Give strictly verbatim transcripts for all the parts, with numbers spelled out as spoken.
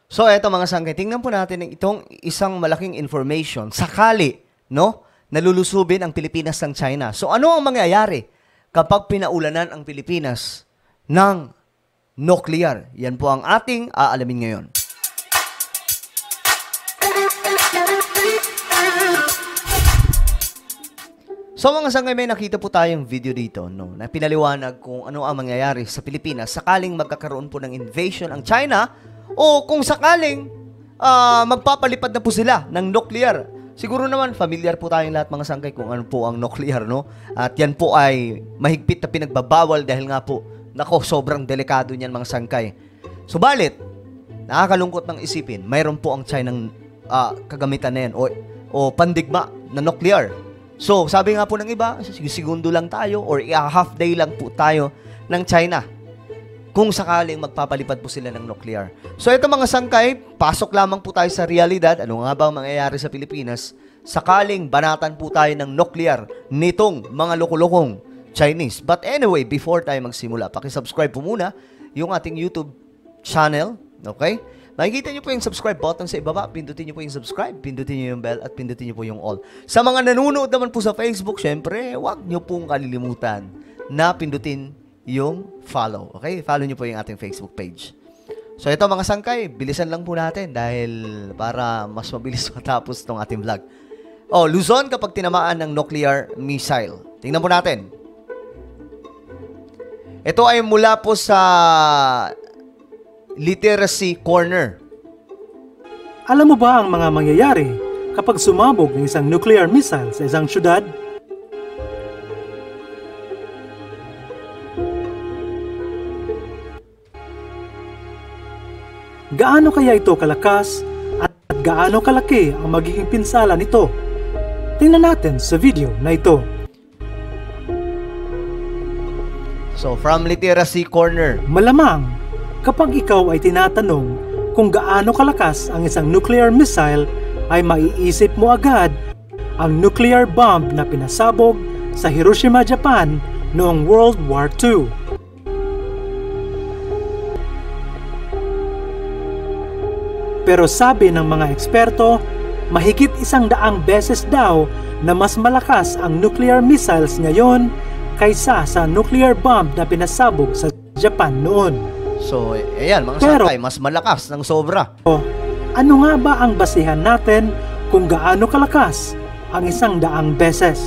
So, eto mga sangkay, tingnan po natin itong isang malaking information. Sakali, no, nalulusubin ang Pilipinas ng China. So, ano ang mangyayari kapag pinaulanan ang Pilipinas ng nuclear? Yan po ang ating aalamin ngayon. So mga sangay, may nakita po tayong video dito, no, na pinaliwanag kung ano ang mangyayari sa Pilipinas sakaling magkakaroon po ng invasion ang China o kung sakaling uh, magpapalipad na po sila ng nuclear. Siguro naman familiar po tayong lahat mga sangkay kung ano po ang nuclear, no? At yan po ay mahigpit na pinagbabawal dahil nga po, nako, sobrang delikado niyan mga sangkay. Subalit, nakakalungkot ng isipin, mayroon po ang China ng uh, kagamitan na yan o, o pandigma na nuclear. So, sabi nga po ng iba, segundo lang tayo or half day lang po tayo ng China kung sakaling magpapalipad po sila ng nuclear. So, ito mga sangkay, pasok lamang po tayo sa realidad. Ano nga ba ang mangyayari sa Pilipinas sakaling banatan po tayo ng nuclear nitong mga loko-lokong Chinese. But anyway, before tayo magsimula, pakisubscribe po muna yung ating YouTube channel, okay? Makikita nyo po yung subscribe button sa ibaba. Pindutin nyo po yung subscribe, pindutin nyo yung bell, at pindutin nyo po yung all. Sa mga nanonood naman po sa Facebook, syempre, huwag nyo pong kalilimutan na pindutin yung follow. Okay? Follow nyo po yung ating Facebook page. So, ito mga sangkay, bilisan lang po natin dahil para mas mabilis matapos itong ating vlog. Oh, Luzon kapag tinamaan ng nuclear missile. Tingnan po natin. Ito ay mula po sa Literacy Corner. Alam mo ba ang mga mangyayari kapag sumabog ng isang nuclear missile sa isang syudad? Gaano kaya ito kalakas at gaano kalaki ang magiging pinsala nito? Tingnan natin sa video na ito. So, from Literacy Corner. Malamang, kapag ikaw ay tinatanong kung gaano kalakas ang isang nuclear missile, ay maiisip mo agad ang nuclear bomb na pinasabog sa Hiroshima, Japan noong World War Two. Pero sabi ng mga eksperto, mahigit isang daang beses daw na mas malakas ang nuclear missiles ngayon kaysa sa nuclear bomb na pinasabog sa Japan noon. So, ayan, mga Pero, sangkay, mas malakas ng sobra. Ano nga ba ang basihan natin kung gaano kalakas ang isang daang beses?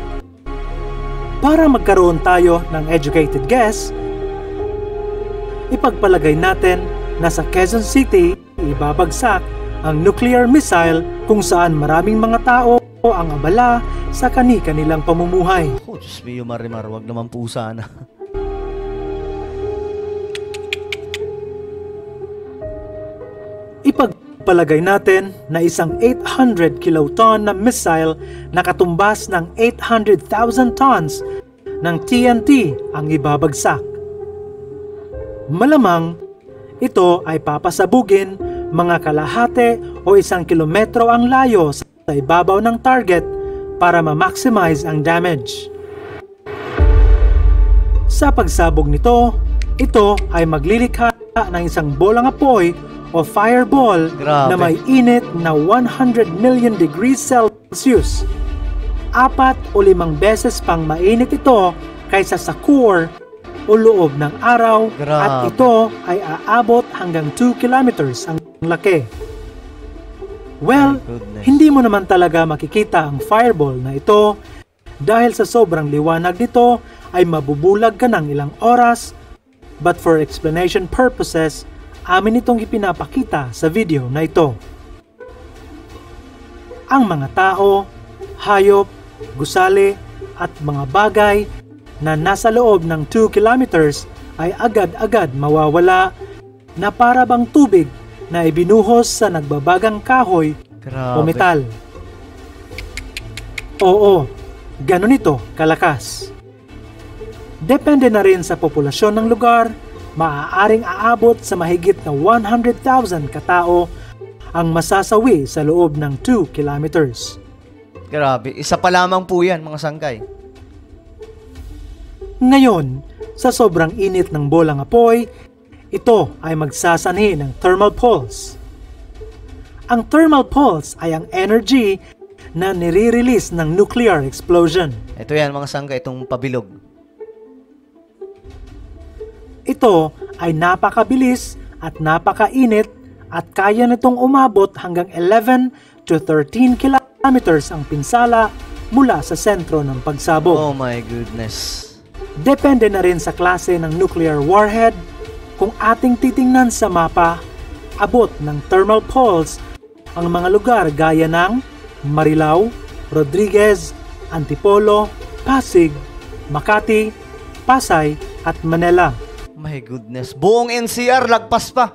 Para magkaroon tayo ng educated guess, ipagpalagay natin na sa Quezon City ibabagsak ang nuclear missile kung saan maraming mga tao ang abala sa kani-kanilang pamumuhay. Oh, Diyos mio, Marimar, wag naman po sana. Ipagpalagay natin na isang eight hundred kiloton na missile na katumbas ng eight hundred thousand tons ng T N T ang ibabagsak. Malamang, ito ay papasabugin mga kalahati o isang kilometro ang layo sa ibabaw ng target para ma-maximize ang damage. Sa pagsabog nito, ito ay maglilikha ng isang bolang apoy o fireball Grabe. na may init na one hundred million degrees Celsius. Apat o limang beses pang mainit ito kaysa sa core o loob ng araw. Grabe. At ito ay aabot hanggang two kilometers ang laki. Well, hindi mo naman talaga makikita ang fireball na ito dahil sa sobrang liwanag nito ay mabubulag ka ng ilang oras, but for explanation purposes, amin itong ipinapakita sa video na ito. Ang mga tao, hayop, gusali at mga bagay na nasa loob ng two kilometers ay agad-agad mawawala na para bang tubig na ibinuhos sa nagbabagang kahoy Grabe. o metal. Oo, ganun ito kalakas. Depende na rin sa populasyon ng lugar, maaaring aabot sa mahigit na one hundred thousand katao ang masasawi sa loob ng two kilometers. Grabe, isa pa lamang po yan mga sangkay. Ngayon, sa sobrang init ng bolang apoy, ito ay magsasanhi ng thermal pulse. Ang thermal pulse ay ang energy na nire-release ng nuclear explosion. Ito yan mga sangga, itong pabilog. Ito ay napakabilis at napakainit at kaya nitong umabot hanggang eleven to thirteen kilometers ang pinsala mula sa sentro ng pagsabog. Oh my goodness. Depende na rin sa klase ng nuclear warhead. Kung ating titingnan sa mapa, abot ng thermal pulse ang mga lugar gaya ng Marilao, Rodriguez, Antipolo, Pasig, Makati, Pasay at Manila. My goodness. Buong N C R, lagpas pa.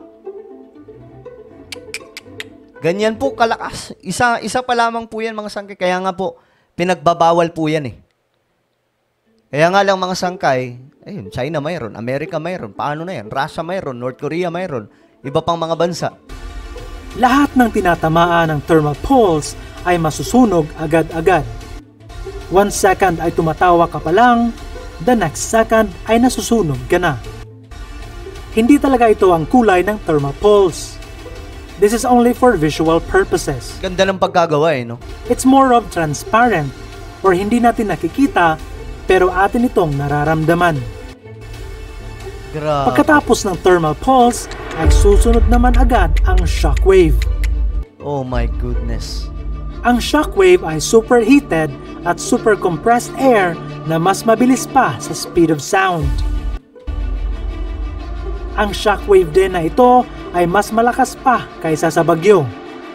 Ganyan po kalakas. Isa, isa pa lamang po yan mga sangkay. Kaya nga po, pinagbabawal po yan eh. Kaya nga lang mga sangkay, ayun, China mayroon, Amerika mayroon, paano na yan? Russia mayroon, North Korea mayroon, iba pang mga bansa. Lahat ng tinatamaan ng thermal pulse ay masusunog agad-agad. One second ay tumatawa ka pa lang, the next second ay nasusunog ka na. Hindi talaga ito ang kulay ng thermal pulse. This is only for visual purposes. Ganda ng pagkagawa eh, no? It's more of transparent or hindi natin nakikita pero atin itong nararamdaman. Grabe. Pagkatapos ng thermal pulse ay susunod naman agad ang shockwave. Oh my goodness. Ang shockwave ay superheated at super compressed air na mas mabilis pa sa speed of sound. Ang shockwave din na ito ay mas malakas pa kaysa sa bagyo.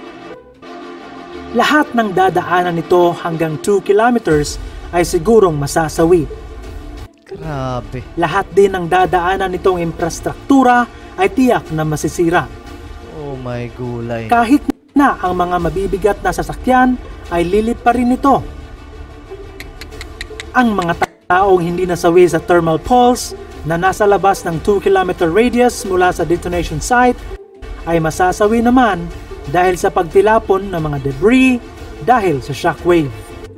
Lahat ng dadaanan nito hanggang two kilometers ay sigurong masasawi. Grabe. Lahat din ng dadaanan nitong infrastruktura ay tiyak na masisira. Oh my gulay. Kahit na ang mga mabibigat na sasakyan ay lilit pa rin ito. Ang mga taong hindi nasawi sa thermal pulse na nasa labas ng two kilometer radius mula sa detonation site ay masasawi naman dahil sa pagtilapon ng mga debris dahil sa shockwave.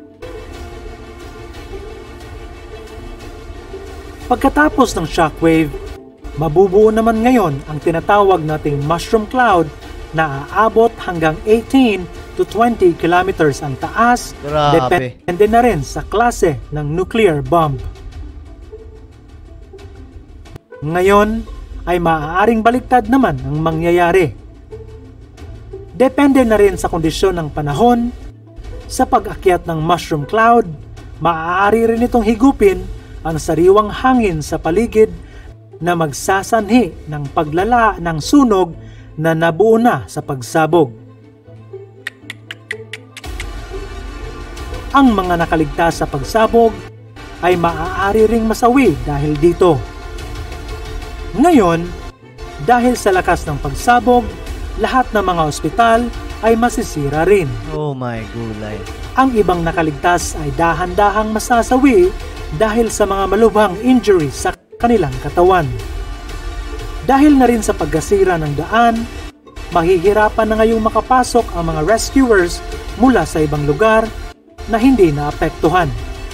Pagkatapos ng shockwave, mabubuo naman ngayon ang tinatawag nating mushroom cloud na aabot hanggang eighteen to twenty kilometers ang taas. Grabe. Depende na rin sa klase ng nuclear bomb. Ngayon ay maaaring baliktad naman ang mangyayari. Depende na rin sa kondisyon ng panahon. Sa pag-akyat ng mushroom cloud, maaari rin itong higupin ang sariwang hangin sa paligid na magsasanhi ng paglala ng sunog na nabuo na sa pagsabog. Ang mga nakaligtas sa pagsabog ay maaari ring masawi dahil dito. Ngayon, dahil sa lakas ng pagsabog, lahat ng mga ospital ay masisira rin. Oh my gulay. Ang ibang nakaligtas ay dahan-dahang masasawi dahil sa mga malubhang injuries sa kanilang katawan. Dahil na rin sa pagkasira ng daan, mahihirapan na ngayong makapasok ang mga rescuers mula sa ibang lugar na hindi naapektuhan.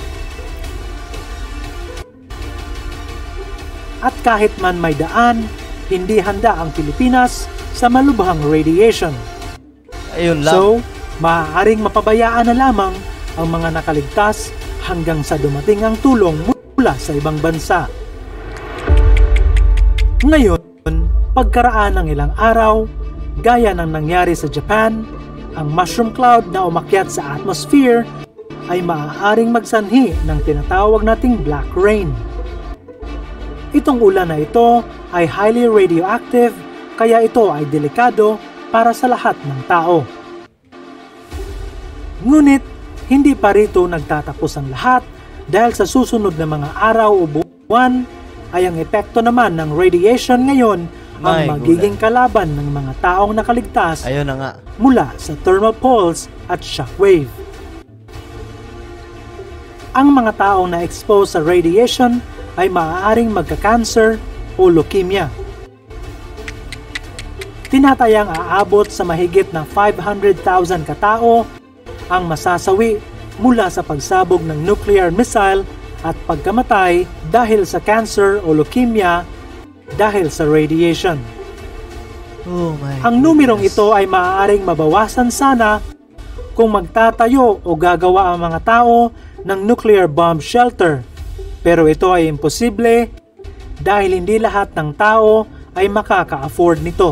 At kahit man may daan, hindi handa ang Pilipinas sa malubhang radiation. Ayun lang. So, maaaring mapabayaan na lamang ang mga nakaligtas hanggang sa dumating ang tulong mula sa ibang bansa. Ngayon, pagkaraan ng ilang araw, gaya ng nangyari sa Japan, ang mushroom cloud na umakyat sa atmosphere ay maaaring magsanhi ng tinatawag nating black rain. Itong ulan na ito ay highly radioactive, kaya ito ay delikado para sa lahat ng tao. Ngunit, hindi pa rito nagtatapos ang lahat dahil sa susunod na mga araw o buwan ay ang epekto naman ng radiation ngayon ang My magiging kalaban ng mga taong nakaligtas Ayun na nga. mula sa thermal pulse at shockwave. Ang mga taong na-expose sa radiation ay maaaring magka-cancer o leukemia. Tinatayang aabot sa mahigit ng five hundred thousand katao ang masasawi mula sa pagsabog ng nuclear missile at pagkamatay dahil sa cancer o leukemia dahil sa radiation. Oh my Ang numerong goodness. ito ay maaaring mabawasan sana kung magtatayo o gagawa ang mga tao ng nuclear bomb shelter. Pero ito ay imposible dahil hindi lahat ng tao ay makaka-afford nito.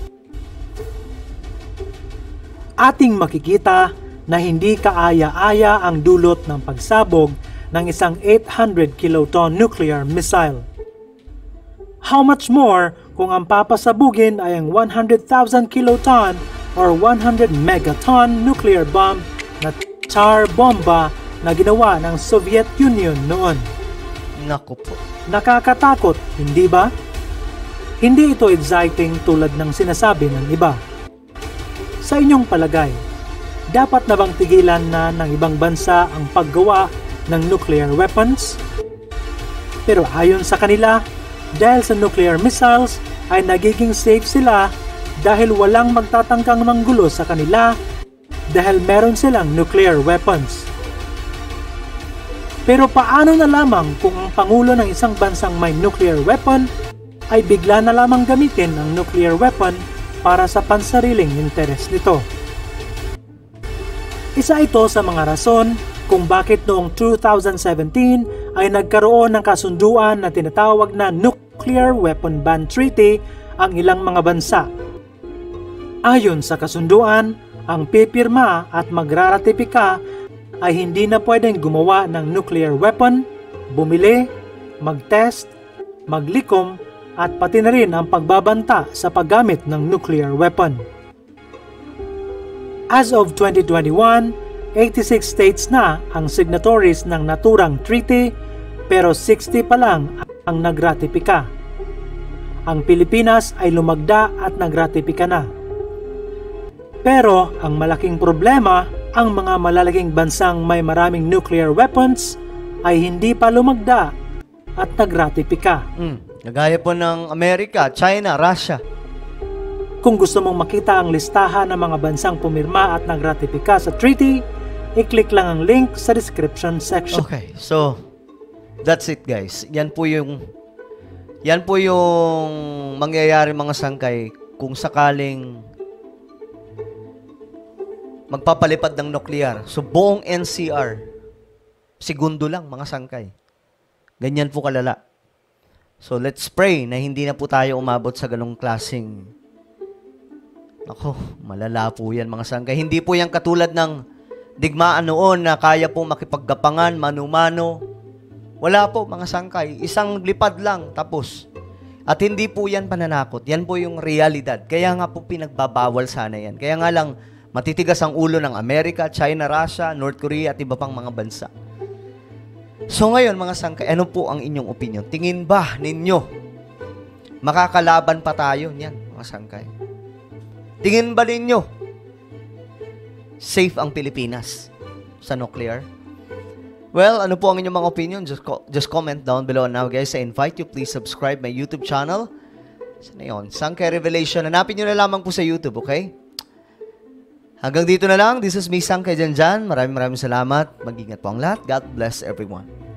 Ating makikita na hindi kaaya-aya ang dulot ng pagsabog ng isang eight hundred kiloton nuclear missile. How much more kung ang papasabugin ay ang one hundred thousand kiloton or one hundred megaton nuclear bomb na Tsar bomba na ginawa ng Soviet Union noon. Naku po. Nakakatakot, hindi ba? Hindi ito exciting tulad ng sinasabi ng iba. Sa inyong palagay, dapat na bang tigilan na ng ibang bansa ang paggawa ng nuclear weapons? Pero ayon sa kanila, dahil sa nuclear missiles ay nagiging safe sila dahil walang magtatangkang manggulo sa kanila dahil meron silang nuclear weapons. Pero paano na lamang kung ang pangulo ng isang bansang may nuclear weapon ay bigla na lamang gamitin ang nuclear weapon para sa pansariling interes nito? Isa ito sa mga rason kung bakit noong two thousand seventeen ay nagkaroon ng kasunduan na tinatawag na Nuclear Weapon Ban Treaty ang ilang mga bansa. Ayon sa kasunduan, ang pipirma at magraratipika ay hindi na pwedeng gumawa ng nuclear weapon, bumili, mag-test, maglikom, at pati na rin ang pagbabanta sa paggamit ng nuclear weapon. As of twenty twenty-one, eighty-six states na ang signatories ng naturang treaty pero sixty pa lang ang nagratipika. Ang Pilipinas ay lumagda at nagratipika na. Pero ang malaking problema, ang mga malalaking bansang may maraming nuclear weapons ay hindi pa lumagda at nagratipika. Mm. Nagaya po ng Amerika, China, Russia. Kung gusto mong makita ang listahan ng mga bansang pumirma at nagratipika sa treaty, i-click lang ang link sa description section. Okay, so that's it guys. Yan po yung yan po yung mangyayari mga sangkay kung sakaling magpapalipad ng nuklear. So buong N C R, segundo lang mga sangkay. Ganyan po kalala. So let's pray na hindi na po tayo umabot sa ganong klaseng, ako, malala po yan mga sangkay. Hindi po yan katulad ng digmaan noon na kaya po makipaggapangan, mano-mano. Wala po mga sangkay. Isang lipad lang, tapos. At hindi po yan pananakot. Yan po yung realidad. Kaya nga po pinagbabawal sana yan. Kaya nga lang, matitigas ang ulo ng Amerika, China, Russia, North Korea at iba pang mga bansa. So ngayon mga sangkay, ano po ang inyong opinion? Tingin ba ninyo makakalaban pa tayo niyan mga sangkay? Tingin ba ninyo safe ang Pilipinas sa nuclear? Well, ano po ang inyong mga opinion? Just, co just comment down below now guys. I invite you, please subscribe my YouTube channel. Sana yun? Sangkay Revelation. Hanapin nyo na lamang po sa YouTube, okay? Hanggang dito na lang. This is me, Sangkay Janjan. Maraming maraming salamat. Mag-ingat po ang lahat. God bless everyone.